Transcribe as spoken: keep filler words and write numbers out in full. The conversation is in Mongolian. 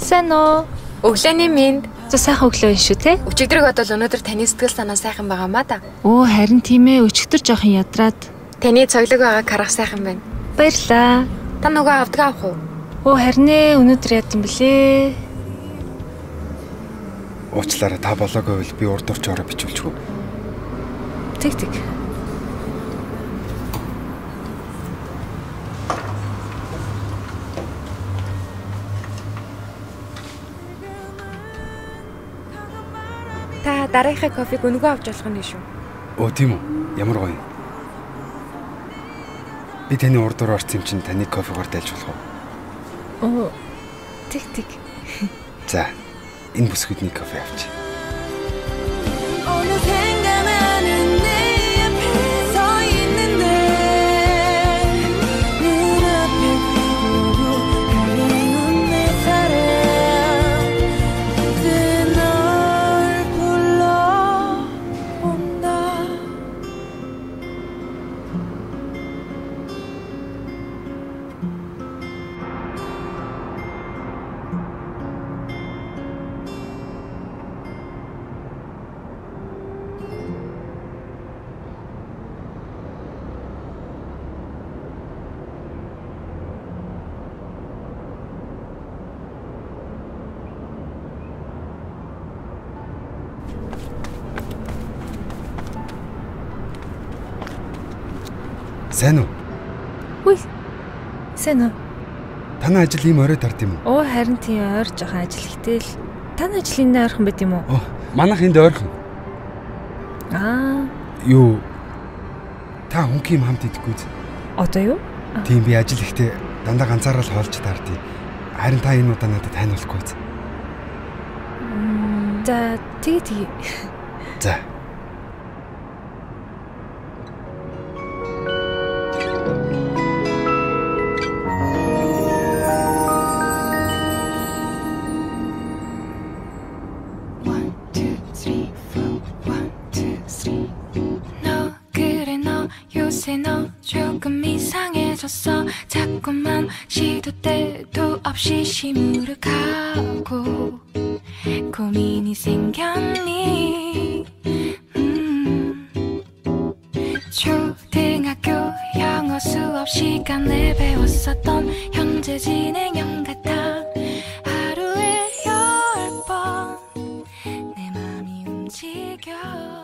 Сайн уу? Өглөөний минь. За сайхан өглөө шүү те. Өчигдрийг бодвол өнөөдөр таны сэтгэл санаа сайхан байгаа маа да. Оо харин тийм ээ, өчигдөр жоохон ядраад. Таны цоглог байгааг харах сайхан байна. Баярлаа. Та нөгөө авдаг авах уу? Оо харин ээ, өнөөдөр яд юм блэ? Уучлаарай, та болоогүй бол би урд урчаараа бичүүлчихв. Тэг тэг. Та дараагийн кофег өнгөө авч болох нь шүү. Оо тийм үү? Ямар гоё. Би таны урд ураар орсон юм чинь таны кофегаар дайлж болох Оо. уу? Тэг тэг. За, энэ бүсгүйдний кофе авчи. Сайн уу? Үгүй. Сайн уу? Таны ажил ийм орой тард юм уу? Оо харин тийм ойр жоохон ажил ихтэй л. Таны ажлын ойрхон байт юм уу? Оо, манайх энд ойрхон. Аа. Юу? Та хөнхийн хамт идэхгүй үз? Одоо юу? Тийм би ажил ихтэй дандаа ганцаараа л хоолж таардаг. Харин та энэ удаа надад таниулахгүй үз? За, тэгээ тэгээ. За. 너 조금 이상해졌어 자꾸만 시도 때도 없이 시무룩하고 고민이 생겼니 음. 초등학교 영어 수업 시간에 배웠었던 현재 진행형 같아 하루에 열 번 내 맘이 움직여